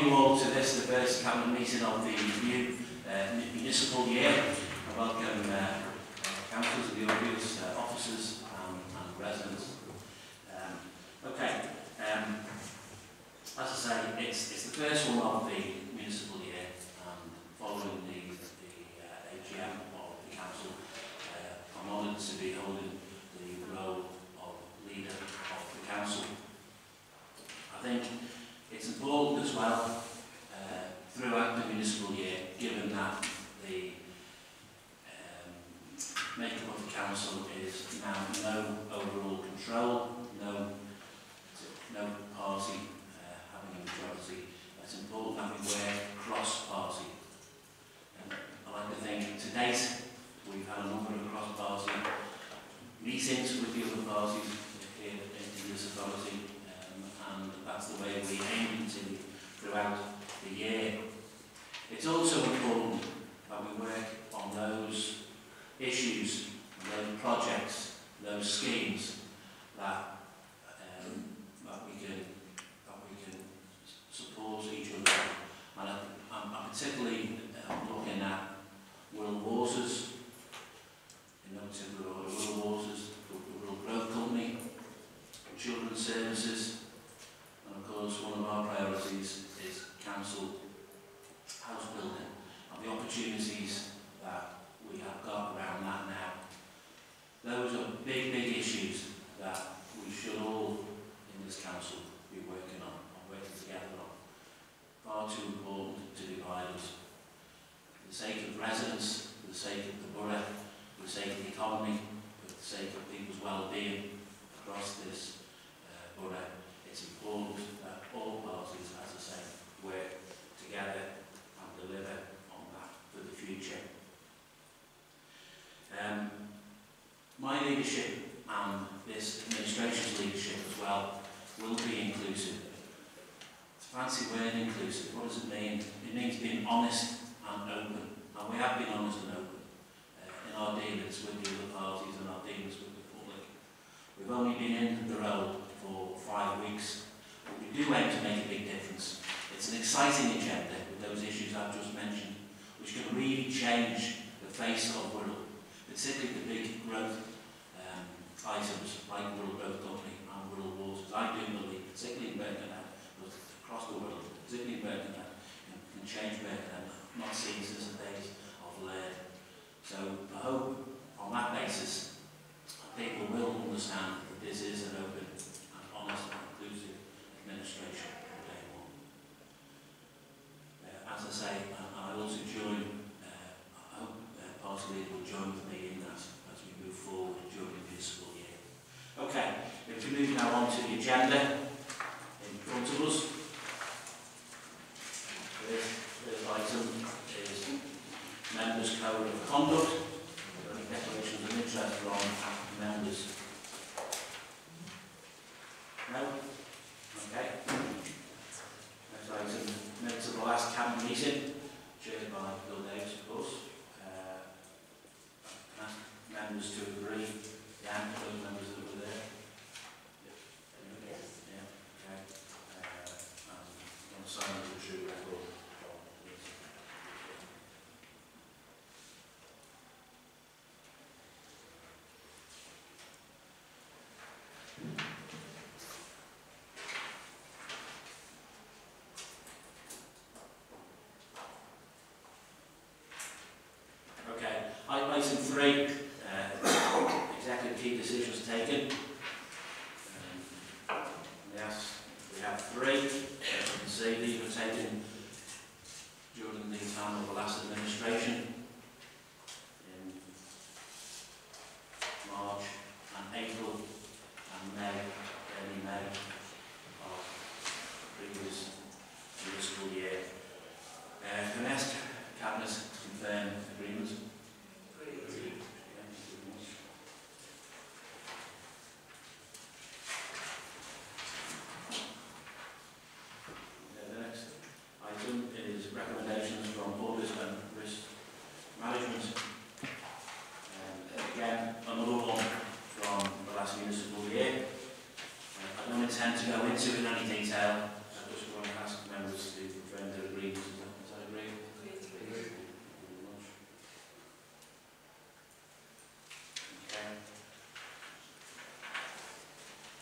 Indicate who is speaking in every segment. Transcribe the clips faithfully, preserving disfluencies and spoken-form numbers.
Speaker 1: you all to this, the first cabinet meeting of the new uh, municipal year. I welcome uh, councillors of the audience, uh, officers and, and residents. Um, okay, um, as I say, it's, it's the first one of the municipal year, and following the, the uh, A G M of the council, uh, I'm honoured to be holding the role of leader of the council. I think it's important as well uh, throughout the municipal year, given that the um, makeup of the council is now no overall control, no, no party uh, having a majority. It's important that we work cross-party. And I like to think to date we've had a number of cross-party meetings with the other parties here in this authority. And that's the way we aim to throughout the year. It's also important that we work on those issues, those projects, those schemes that um, that we can that we can support each other. And I, I'm, I'm particularly uh, looking at Wirral Waters, in no particular order, Wirral Waters, the Wirral Growth Company, Children's Services. And of course, one of our priorities is council house building and the opportunities that we have got around that now. Those are big, big issues that we should all in this council be working on, and working together on. Far too important to divide us. For the sake of residents, for the sake of the borough, for the sake of the economy, for the sake of people's well-being across this uh, borough. It's important that all parties, as I say, work together and deliver on that for the future. Um, my leadership and this administration's leadership as well will be inclusive. It's a fancy word, inclusive. What does it mean? It means being honest and open. And we have been honest and open uh, in our dealings with the other parties and our dealings with the public. We've only been in the role for five weeks, but we do aim to make a big difference. It's an exciting agenda with those issues I've just mentioned, which can really change the face of Wirral, particularly the big growth um, items like Wirral Growth Company and Wirral Waters. I do believe, particularly in Birkenhead, but across the world, particularly in Birkenhead, can, can change Birkenhead, not seen since the days of Cllr. So I hope on that basis people will understand that this is an open and honest and inclusive administration from day one. Uh, as I say, I, I also join, uh, I hope uh, party leader will join with me in that as we move forward during the municipal year. Okay, if we move now on to the agenda in front of us. First, first item is Members' Code of Conduct. Any declarations of interest from members? No? Okay. Next item, minutes of the last cabinet meeting, chaired by Bill Davis, of course. Uh, can I ask members to agree? Yeah, those members that were there. Yeah. Yes. Yeah. Okay. Uh, and on the sign of the true record. Item three, uh, executive key decisions taken. Um, yes, we have three. As you can see, these were taken during the time of the last administration in March and April and May, early May of previous municipal year. Uh, can I ask Cabinet to confirm agreement? Recommendations from audit and risk management. Um, again, another one from the last municipal year. Uh, I don't intend to go into it in any detail. I just want to ask members to confirm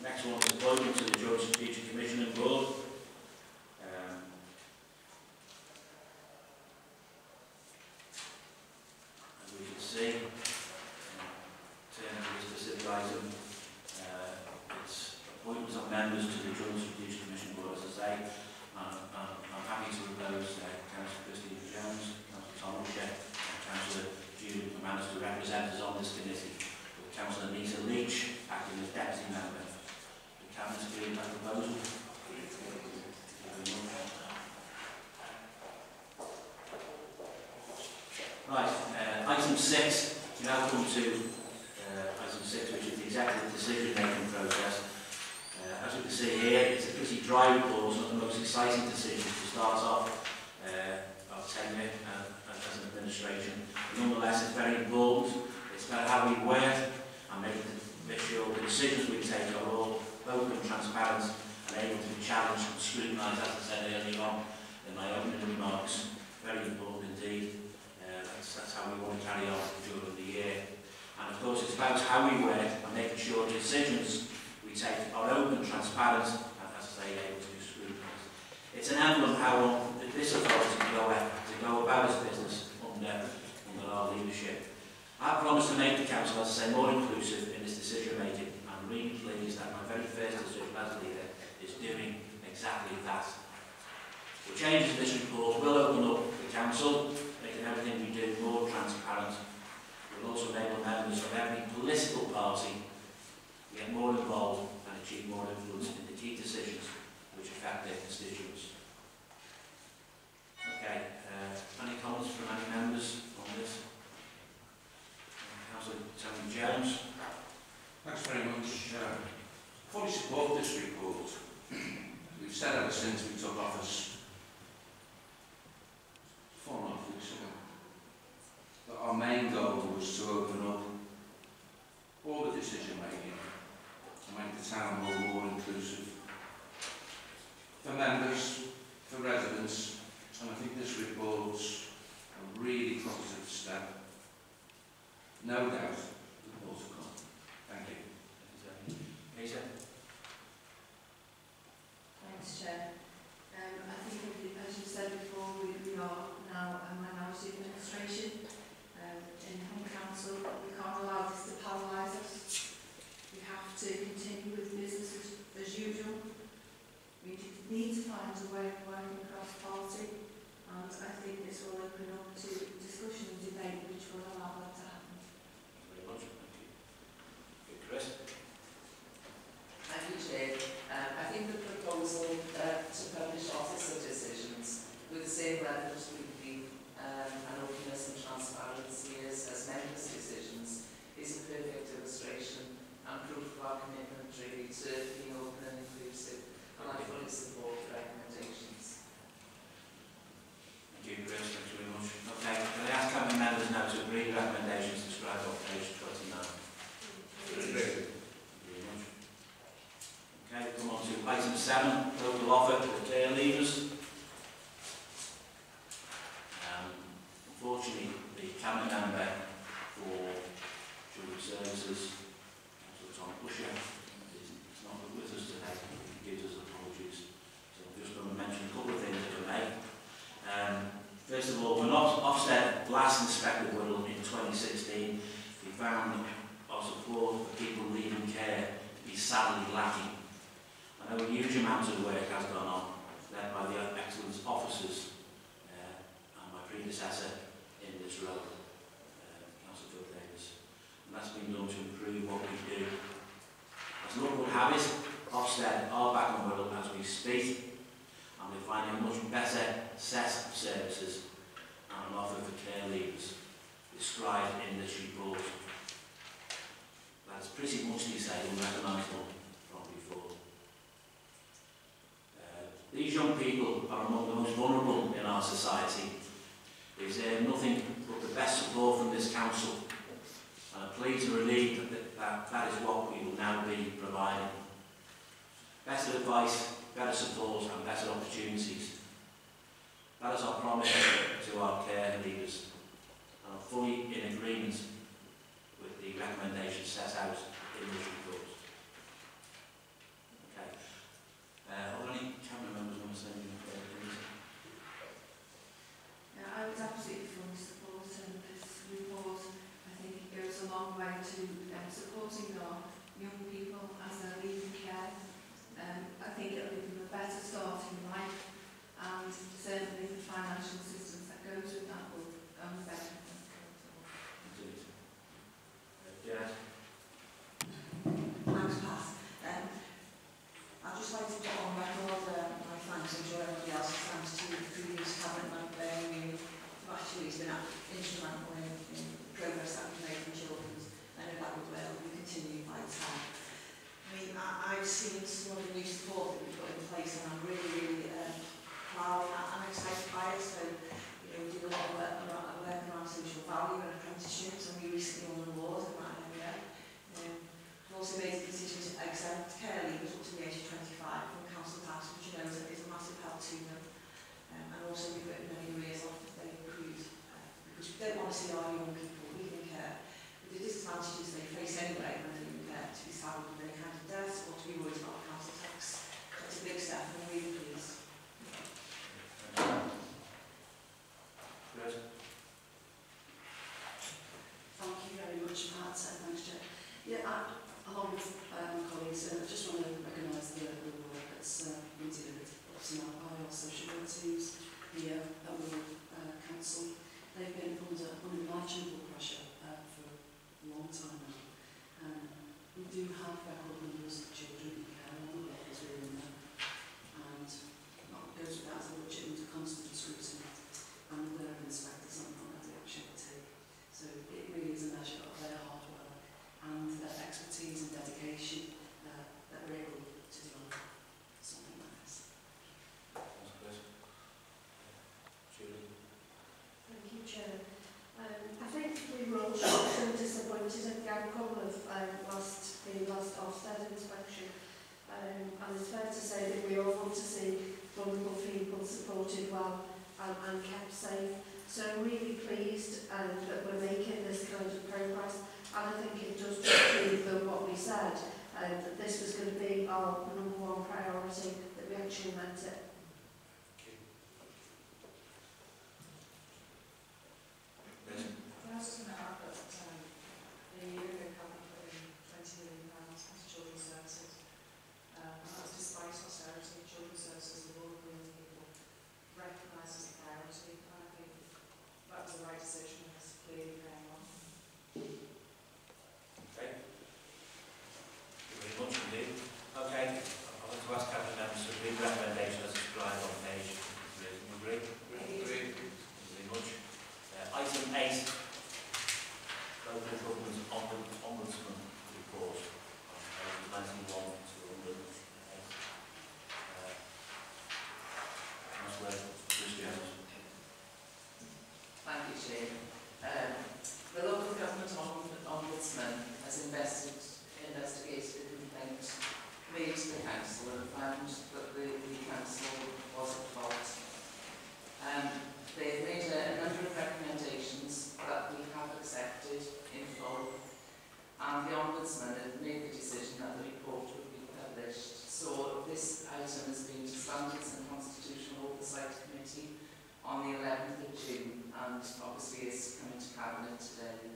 Speaker 1: Next one is appointment to the Joint Strategic Commission and Board. Um, as we can see, in terms of the specific item, uh, it's appointments of members to the Joint Strategic Commission Board, as I say. Um, um, I'm happy to propose uh, Councillor Christine Jones, Councillor Tom Rusher, and Councillor Julie McManus to represent us on this committee, with Councillor Anita Leech acting as deputy member. The Cabinet agreed that proposal. Right, uh, item six. We now come to uh, item six, which is the executive decision-making process. Uh, as you can see here, it's a pretty dry report, not the most exciting decisions to start off uh, our tenure uh, as an administration. But nonetheless, it's very important. It's about how we work and making sure the decisions we take are all open, transparent, and able to be challenged and scrutinised, as I said earlier on in my opening remarks. Very important indeed. Uh, that's, that's how we want to carry on during the year. And of course, it's about how we work and making sure the decisions we take are open, transparent, and as I say, able to be scrutinised. It's an emblem of how this authority can go, to go about its business under, under our leadership. I promise to make the Council, as I say, more inclusive in its decision making. I'm really pleased that my very first decision as leader is doing exactly that. The changes to this report will open up the Council, making everything we do more transparent. It will also enable members of every political party to get more involved and achieve more influence in the key decisions which affect their constituents. Okay, uh, any comments from any members on this? Councillor Tony Jones.
Speaker 2: Thanks very much. Uh, fully support this report. We've said ever since we took office four and a half weeks ago that our main goal was to open up all the decision making to make the town hall more inclusive for members, for residents, and I think this report's a really positive step. No doubt, the more to come. Thank you.
Speaker 1: Anita?
Speaker 3: Thanks, Chair. Um, I think, as you said before, we, we are now a minority administration um, in the Home Council. We can't allow this to paralyse us. We have to continue with business as, as usual. We need to find a way of working across party, and I think this will open up to discussion and debate which will allow that to happen.
Speaker 1: Very much. Thank you. Okay, Chris?
Speaker 4: Thank you, Chair. Um, I think the proposal uh, to publish officer decisions with the same level of scrutiny um, and openness and transparency as, as members' decisions is a perfect illustration and proof of our commitment really to being open and inclusive, and I fully support the recommendations.
Speaker 1: Thank you, Chris. Thank you very much. Okay, can I ask how many members now to agree the recommendations described on page twenty-nine? Agree. Okay, we come on to item seven, local offer for care leavers. Um, unfortunately, the cabinet member for children's services, Councillor Tom Rusher, is not with us today. He gives us apologies. So I'm just going to mention a couple of things if I may. Um, first of all, when Ofsted last inspected Wirral in twenty sixteen, we found our support for people leaving care to be sadly lacking. I know a huge amount of work has gone on, led by the excellent officers uh, and my predecessor in this role, uh, Councillor Davis, and that's been done to improve what we do. As luck would have it, Ofsted are back on Wirral as we speak, and we're finding a much better set of services and an offer for care leavers described in this report. That's pretty much the same unrecognisable from before. These young people are among the most vulnerable in our society. They deserve nothing but the best support from this council. And I'm pleased to relieve that, that that is what we will now be providing. Better advice, better support and better opportunities. That is our promise to our care leaders. And I'm fully in agreement with the recommendations set out in this report.
Speaker 5: as I'm sure everybody else has thanks to the previous cabinet member, who actually has been instrumental in, in the progress that we've made in children's. I know that will be continued by time. I mean, I, I've seen some of the new support that we've put in place, and I'm really, really um, proud and I'm excited by it. So, you know, we did a lot of work around, work around social value and apprenticeships, and we recently won an award in that area. Um, we've also made a decision to exempt care leavers up to the age of twenty-five from council tax, which you know is a, is a massive help to them. Um, and also we've written many arrears off if they recruit, uh, because we don't want to see our young people leaving care with the disadvantages they face anyway when they're leaving care, to be saddled with any kind of debt or to be worried about council tax. That's a big step, and I'm really pleased.
Speaker 6: Thank you very much, Pat, and thanks, Chair. Yeah, I, along with um, colleagues, uh, I just want to recognise the, the work that's uh, been delivered up to now by our social work teams here at Wirral uh, Council. They've been under unimaginable pressure uh, for a long time now. Um, we do have record numbers of children in care, and all the levels are in there. And that goes without the budget into constant scrutiny, and there are inspectors on, on every action we take. So it really is a measure of their hard work and their expertise and dedication uh, that we're able to do something like this.
Speaker 1: That's good. Julie?
Speaker 3: Thank you, Chair. Um, I think we were all shocked and disappointed at the outcome of um, last, the last Ofsted inspection. Um, and it's fair to say that we all want to see vulnerable people supported well and, and kept safe. So I'm really pleased um, that we're making this kind of progress, and I think it does just prove that what we said, um, that this was going to be our number one priority, that we actually meant it.
Speaker 5: I was just going to add that um, a year ago, Cabinet put in twenty million pounds into children's services, um, and that's despite austerity. Children's services, the vulnerable young people, recognised as a priority, and I think that was the right decision, and it's clearly paying off.
Speaker 1: Okay. Thank you very much indeed. Okay, I'd like to ask Cabinet members to read the recommendation as described on page. Do you agree? Agree. Thank you very much. Uh, item eight, local government ombudsman report on pages ninety-one to one hundred eight. Uh, Councillor Christian.
Speaker 4: Thank you, Chair. Um, the local government ombudsman has invested, investigated a complaint made to the council and found that the, the council was at fault. Um, they've made a, a number of recommendations that we have accepted in full, and the ombudsman had made the decision that the report would be published. So this item has been to Standards and Constitutional Oversight Committee on the eleventh of June, and obviously is coming to Cabinet today.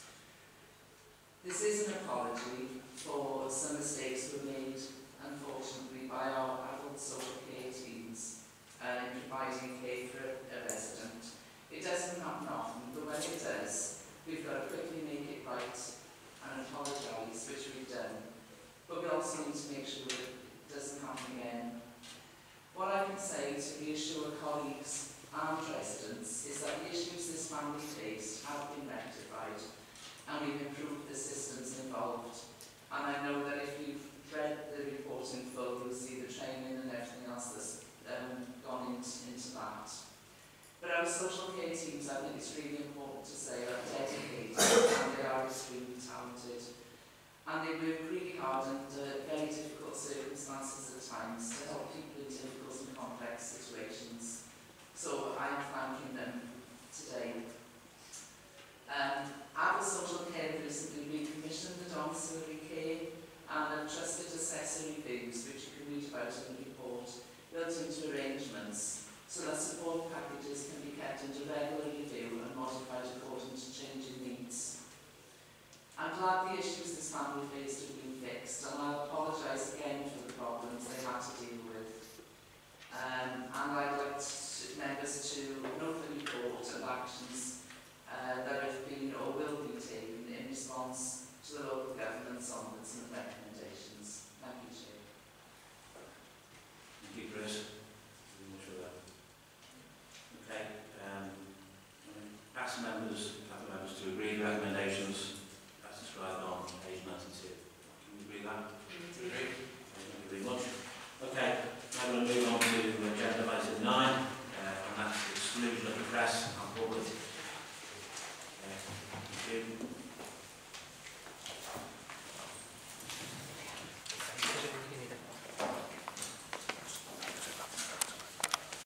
Speaker 4: This is an apology for some mistakes were made, unfortunately, by our adult social care teams uh, in providing care for a, a resident. It doesn't happen often, but when it does, we've got to quickly make it right and apologise, which we've done. But we also need to make sure that it doesn't happen again. What I can say to reassure colleagues and residents is that the issues this family faced have been rectified, and we've improved the systems involved. And I know that if you've read the report in full, you'll see the training and everything else that's um, gone into, into that. But our social care teams, I think it's really important to say, are dedicated and they are extremely talented. And they work really hard under very difficult circumstances at times to help people in difficult and complex situations. So I am thanking them today. Um, Our social care recently recommissioned the domiciliary care and have trusted assessor reviews, which you can read about in the report, built into arrangements so that support packages can be kept under regular review and modified according to changing needs. I'm glad the issues this family faced have been fixed, and I'll apologise again for the problems they had to deal with. Um, and I'd like to, members to note the report and actions Uh, that have been or will be taken in response to the local government's ombudsman recommendations. Thank you, Chair.
Speaker 1: Thank you, Chris. press and public. Uh, thank you.